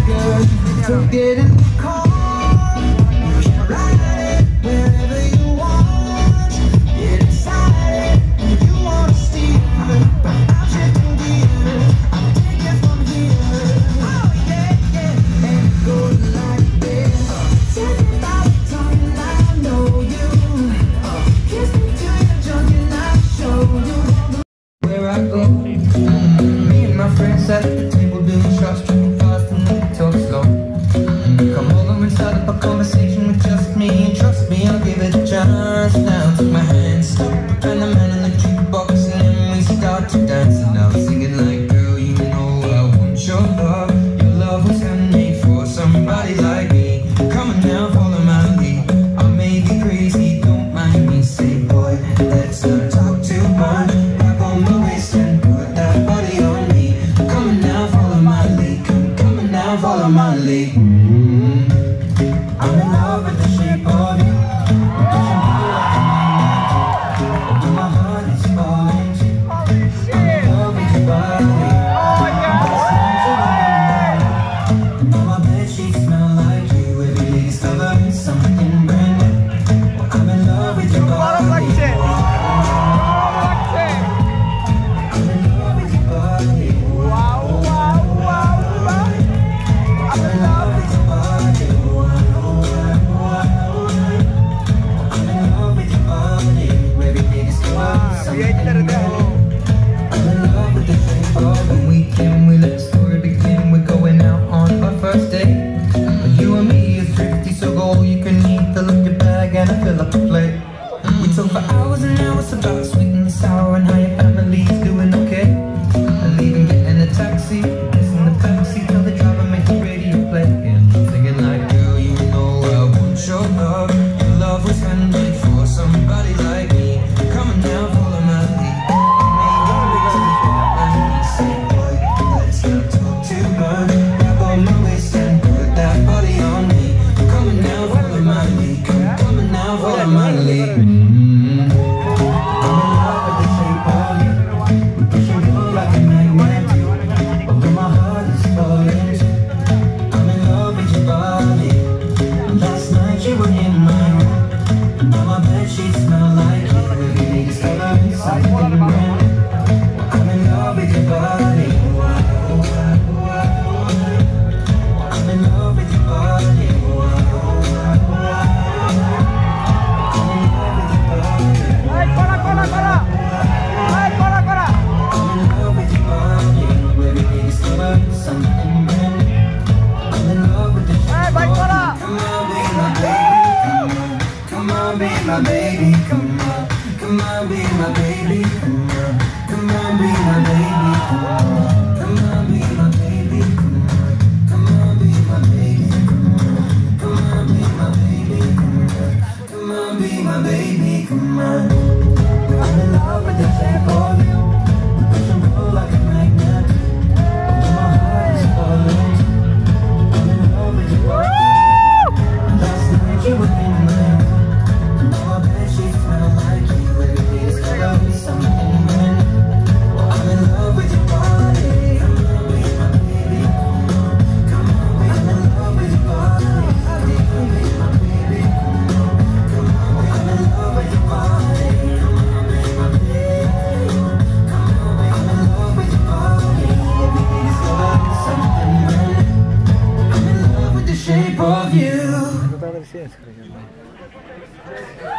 So get in the car, ride it wherever you want. Get excited, you wanna steal, but I'm shifting gears. I'll take it from here. Oh yeah, yeah, and it goes like this. Tell me about the time I know you. Kiss me till you're drunk and I'll show you where I go. Me and my friends at the table doing shots, drinking fast and we talk slow. Come over and start up a conversation with just me. And trust me, I'll give it a chance. Now take my hand, stop, and the man in the jukebox, and then we start to dance. And I'm singing like, girl, you know I want your love. Your love was handmade for somebody like me. Come on now, follow my lead. I may be crazy, don't mind me. Say, boy, let's not talk too much. Grab on my waist and put that body on me. Come on now, follow my lead. Come on now, follow my lead. I'm in love with the shape of you. Although my heart is falling too. I'm in love with your body. Now my bedsheets smell like you. Every day discovering something brand new. I'm in love with your body. I'm in love with your body. I'm in love with your body. When we can, we let the story begin. We're going out on our first date. You and me is thrifty, so go all you can eat. Fill up your bag and I fill up the plate. We talk for hours and hours about sweet and sour and how your family's doing okay. And even getting a taxi, kissing the backseat, tell the driver make the radio play. And singing like, girl, you know I want your love. Your love was handmade for somebody like me. Come on now, follow my lead. My baby, come on, come on, be my baby, come on, come on, be my baby, come on, come on, be my baby, come on, come on, be my baby, come on, come on, be my baby, come on, come on, be my baby, come on. I'm in love with the shape of you, push and pull like a magnet, although my heart is falling. I'm in love with you. Last night you were in my room. Shape of you.